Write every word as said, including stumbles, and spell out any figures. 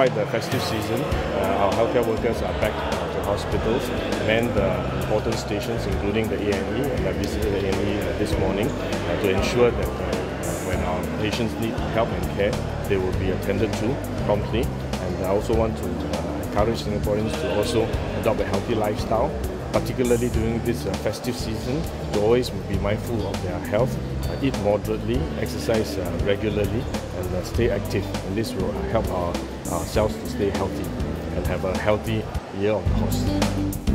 despite the festive season, uh, our healthcare workers are back to hospitals, man the important stations including the A and E, and I visited the A and E uh, this morning uh, to ensure that uh, when our patients need help and care, they will be attended to promptly. And I also want to uh, encourage Singaporeans to also adopt a healthy lifestyle, particularly during this uh, festive season, to always be mindful of their health, uh, eat moderately, exercise uh, regularly, and uh, stay active. And this will uh, help our, ourselves to stay healthy and have a healthy year of the horse.